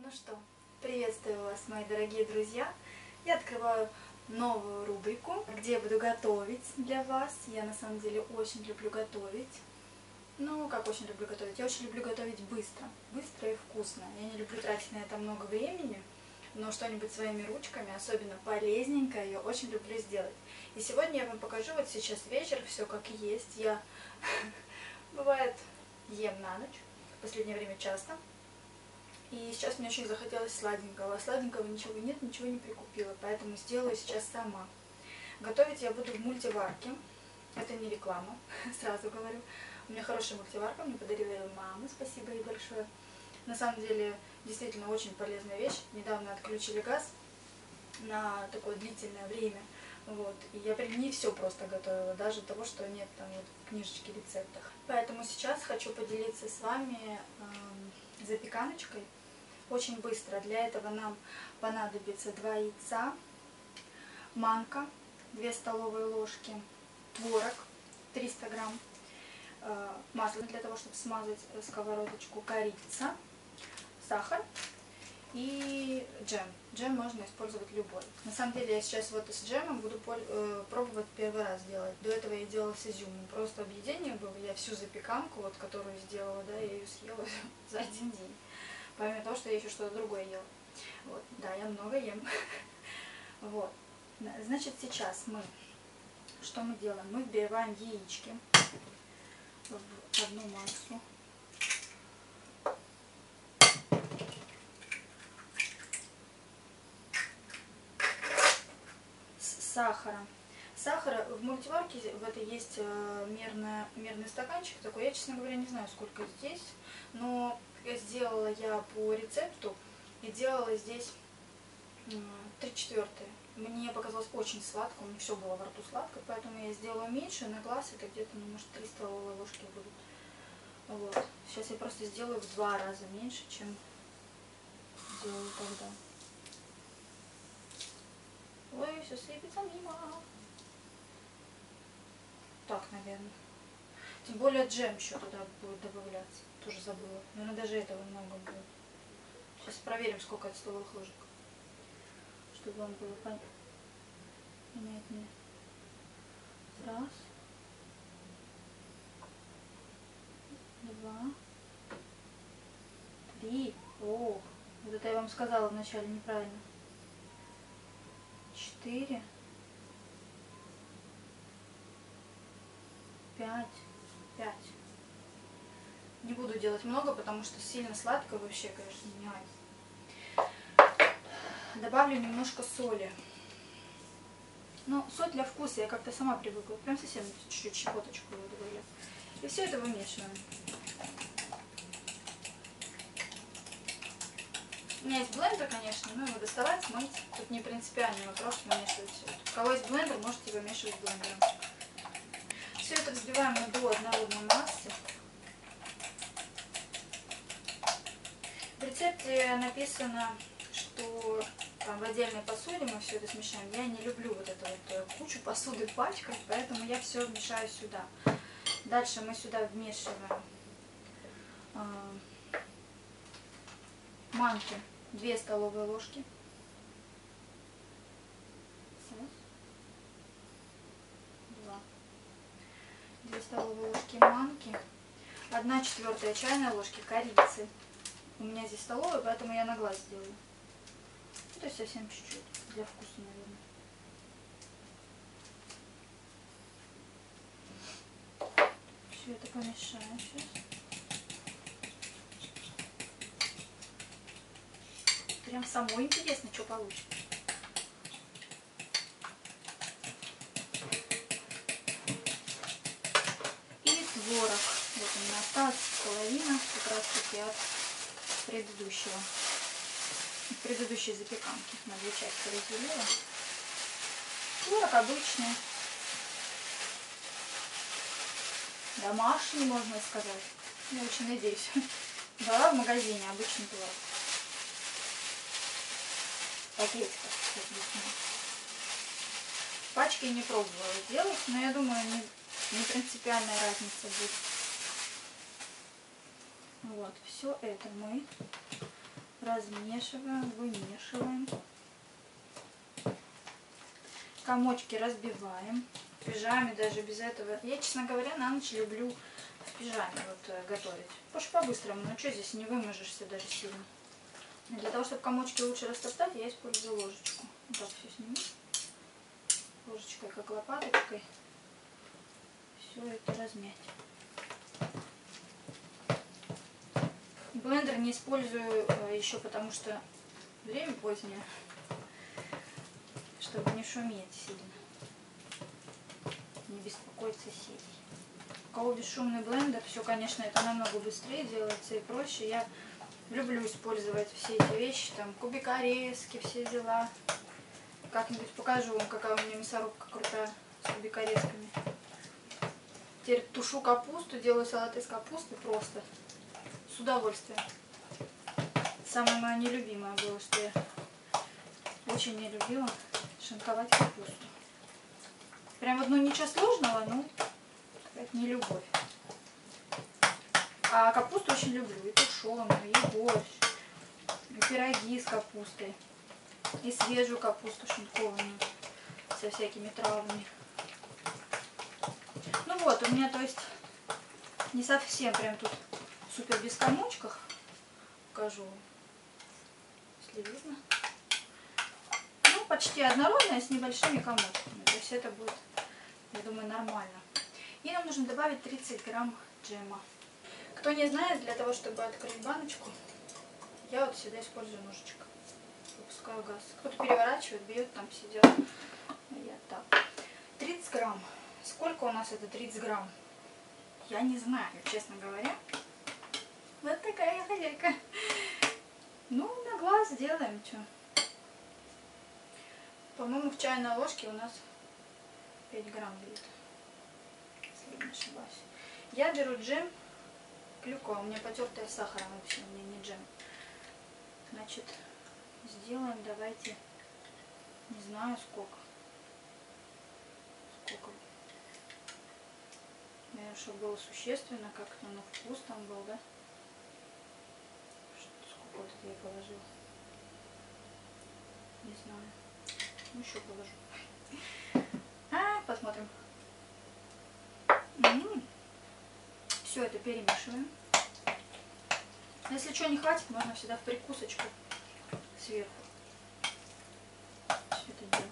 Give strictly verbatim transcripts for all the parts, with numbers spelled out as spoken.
Ну что, приветствую вас, мои дорогие друзья. Я открываю новую рубрику, где я буду готовить для вас. Я на самом деле очень люблю готовить. Ну, как очень люблю готовить? Я очень люблю готовить быстро. Быстро и вкусно. Я не люблю тратить на это много времени, но что-нибудь своими ручками, особенно полезненькое, я очень люблю сделать. И сегодня я вам покажу, вот сейчас вечер, все как есть. Я, бывает, ем на ночь, в последнее время часто. И сейчас мне очень захотелось сладенького. А сладенького ничего нет, ничего не прикупила, поэтому сделаю сейчас сама. Готовить я буду в мультиварке. Это не реклама, сразу говорю. У меня хорошая мультиварка, мне подарила ее мама, спасибо ей большое. На самом деле, действительно очень полезная вещь. Недавно отключили газ на такое длительное время. Вот. И я при ней все просто готовила, даже того, что нет там вот в книжечке рецептах. Поэтому сейчас хочу поделиться с вами э, запеканочкой. Очень быстро. Для этого нам понадобится два яйца, манка, две столовые ложки, творог, триста грамм, э, масло для того, чтобы смазать сковородочку, корица, сахар и джем. Джем можно использовать любой. На самом деле я сейчас вот с джемом буду э, пробовать первый раз делать. До этого я делала с изюмом. Просто объедение было. Я всю запеканку, вот, которую сделала, да, я ее съела за один день. Помимо того, что я еще что-то другое ела. Вот, да, я много ем. Вот. Значит, сейчас мы, что мы делаем? Мы вбиваем яички в одну массу. С сахаром. Сахара в мультиварке в этой есть мерная, мерный стаканчик такой. Я, честно говоря, не знаю, сколько здесь, но сделала я по рецепту и делала здесь три четвертые. Мне показалось очень сладко, у меня все было во рту сладко, поэтому я сделаю меньше, на глаз это где-то, ну, может, три столовые ложки будут. Вот. Сейчас я просто сделаю в два раза меньше, чем делаю тогда. Ой, все сыпется мимо. Так, наверное. Тем более джем еще туда будет добавляться. Тоже забыла. Наверное, даже этого много будет. Сейчас проверим, сколько это столовых ложек. Чтобы вам было понятнее. Раз. Два. Три. О, вот это я вам сказала вначале неправильно. Четыре. Пять. Пять. Не буду делать много, потому что сильно сладко вообще, конечно, не айс. Добавлю немножко соли. Ну, соль для вкуса, я как-то сама привыкла. Прям совсем чуть-чуть, щепоточку его добавляю. И все это вымешиваем. У меня есть блендер, конечно, но его доставать, мыть. Тут не принципиальный вопрос, вымешивать все это. У кого есть блендер, можете вымешивать блендером. Все это взбиваем до однородной массы. В рецепте написано, что там, в отдельной посуде мы все это смешаем. Я не люблю вот эту вот кучу посуды пачкать, поэтому я все вмешаю сюда. Дальше мы сюда вмешиваем э, манки, две столовые ложки. Раз, два. две столовые ложки манки. одна четвертая чайной ложки корицы. У меня здесь столовая, поэтому я на глаз сделаю. Ну, то есть совсем чуть-чуть, для вкуса, наверное. Все это помешаем сейчас. Прям самой интересно, что получится. И творог. Вот у меня осталась половина, как раз таки от предыдущего. предыдущей запеканки. На две части разделила. Творог обычный. Домашний, можно сказать. Я очень надеюсь. Брала в магазине обычный творог. Пакетиков. Пачки не пробовала делать, но я думаю, не, не принципиальная разница будет. Вот, все это мы размешиваем, вымешиваем. Комочки разбиваем. В пижаме даже без этого. Я, честно говоря, на ночь люблю в пижаме вот готовить. Потому что по-быстрому. Ну что, здесь не выможешься даже сильно. Для того, чтобы комочки лучше растоптать, я использую ложечку. Вот так все сниму. Ложечкой, как лопаточкой. Все это размять. Блендер не использую еще потому, что время позднее, чтобы не шуметь сильно, не беспокоить соседей. У кого бесшумный блендер, все, конечно, это намного быстрее делается и проще. Я люблю использовать все эти вещи, там кубикорезки, все дела. Как-нибудь покажу вам, какая у меня мясорубка крутая с кубикорезками. Теперь тушу капусту, делаю салат из капусты просто. С удовольствием. Самое мое нелюбимое было, что я очень не любила шинковать капусту. Прям вот, ну ничего сложного, но это не любовь. А капусту очень люблю. И тушеную, и борщ, и пироги с капустой, и свежую капусту шинкованную со всякими травами. Ну вот, у меня, то есть, не совсем прям тут супер без комочках. Покажу вам, если видно. Ну, почти однородная, с небольшими комочками. То есть это будет, я думаю, нормально. И нам нужно добавить тридцать грамм джема. Кто не знает, для того, чтобы открыть баночку, я вот всегда использую ножичек. Выпускаю газ. Кто-то переворачивает, бьет, там все дела. Я так. тридцать грамм. Сколько у нас это тридцать грамм? Я не знаю, честно говоря. Вот такая я хозяйка. Ну, на глаз сделаем, что. По-моему, в чайной ложке у нас пять грамм будет. Если не ошибаюсь. Я беру джем клюква. У меня потертая с сахаром вообще, у меня не джем. Значит, сделаем, давайте, не знаю сколько. Сколько. Наверное, чтобы было существенно, как-то на вкус там был, да? Сколько вот это я положила? Не знаю. Ну, еще положу. А, посмотрим. М-м-м. Все это перемешиваем. Если чего не хватит, можно всегда в прикусочку сверху. Все это делаем.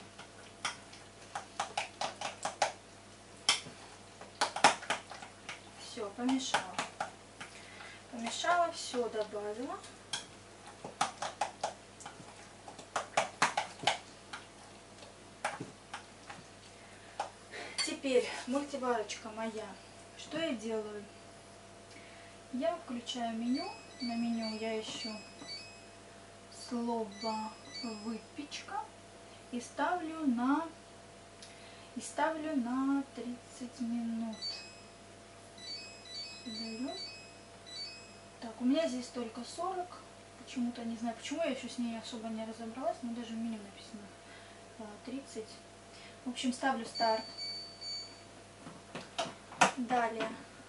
Все, помешала. Помешала, все добавила. Теперь мультиварочка моя. Что я делаю? Я включаю меню. На меню я ищу слово выпечка и ставлю на и ставлю на тридцать минут. Беру. Так, у меня здесь только сорок. Почему-то не знаю, почему я еще с ней особо не разобралась, но даже в меню написано тридцать. В общем, ставлю старт. Далее.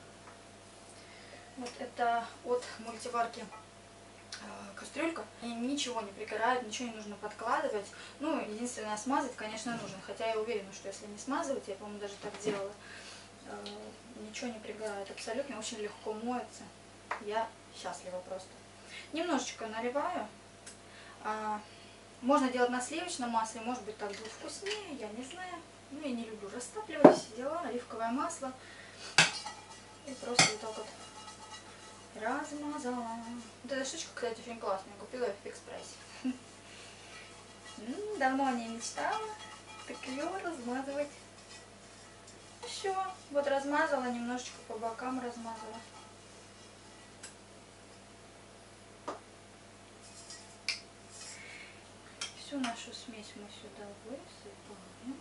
Вот это от мультиварки э, кастрюлька. И ничего не пригорает, ничего не нужно подкладывать. Ну, единственное, смазать, конечно, нужно. Хотя я уверена, что если не смазывать, я, по-моему, даже так делала, э, ничего не пригорает. Абсолютно очень легко моется. Я счастлива просто. Немножечко наливаю. А, можно делать на сливочном масле, может быть, так будет вкуснее, я не знаю. Ну, я не люблю растапливать, все дела. Оливковое масло. И просто вот так вот размазала. Вот эта штучка, кстати, очень классная. Я купила ее в Фикс-прайсе. Давно о ней мечтала. Так ее размазывать. Все. Вот размазала, немножечко по бокам размазала. Всю нашу смесь мы сюда высыпаем.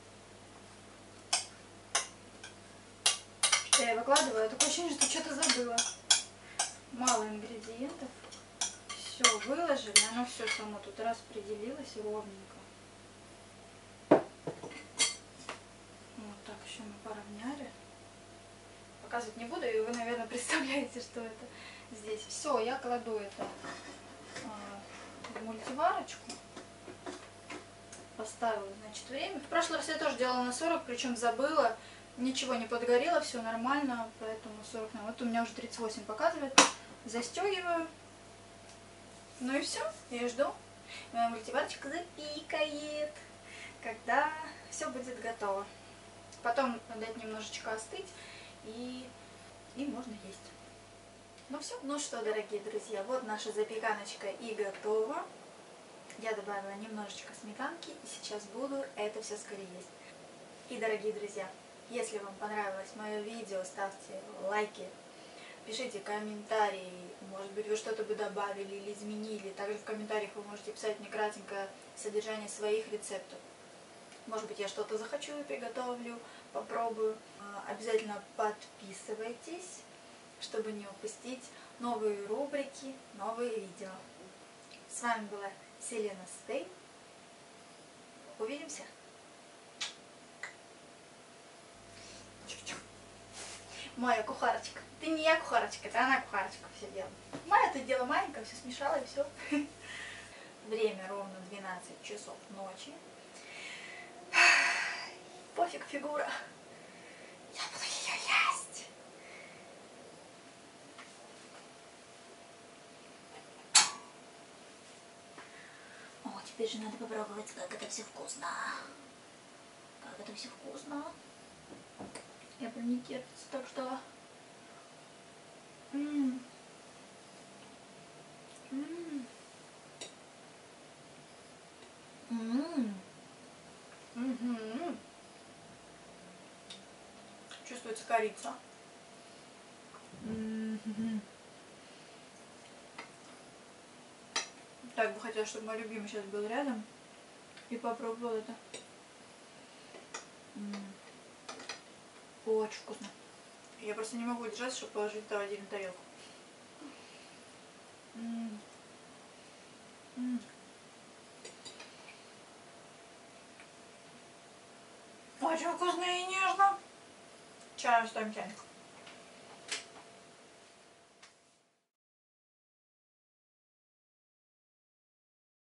Я выкладываю, такое ощущение, что что-то забыла. Мало ингредиентов. Все выложили, оно все само тут распределилось ровненько. Вот так еще мы поравняли. Показывать не буду, и вы, наверное, представляете, что это здесь. Все, я кладу это мультиварочку. Поставила, значит, время. В прошлый раз я тоже делала на сорок, причем забыла. Ничего не подгорело, все нормально, поэтому сорок. Вот у меня уже тридцать восемь показывает. Застегиваю. Ну и все, я жду. Моя мультиварочка запикает, когда все будет готово. Потом дать немножечко остыть, и, и можно есть. Ну все. Ну что, дорогие друзья, вот наша запеканочка и готова. Я добавила немножечко сметанки, и сейчас буду это все скорее есть. И, дорогие друзья, если вам понравилось мое видео, ставьте лайки, пишите комментарии, может быть, вы что-то бы добавили или изменили. Также в комментариях вы можете писать мне кратенькое содержание своих рецептов. Может быть, я что-то захочу и приготовлю, попробую. Обязательно подписывайтесь, чтобы не упустить новые рубрики, новые видео. С вами была Селена Стей. Увидимся. Моя кухарочка. Ты не я кухарочка, это она кухарочка все делала. Моя это дело маленькое, все смешала и все. Время ровно двенадцать часов ночи. Пофиг фигура. Я буду ее есть. О, теперь же надо попробовать, как это все вкусно. Как это все вкусно. Я прям не терпится, так что... М-м. М-м. М-м. М-м. Чувствуется корица. М-м. Так бы хотела, чтобы мой любимый сейчас был рядом и попробовал это. М-м. Очень вкусно. Я просто не могу держаться, чтобы положить это в отдельную тарелку. М-м. М-м. Очень вкусно и нежно. Чаем ставим чайник.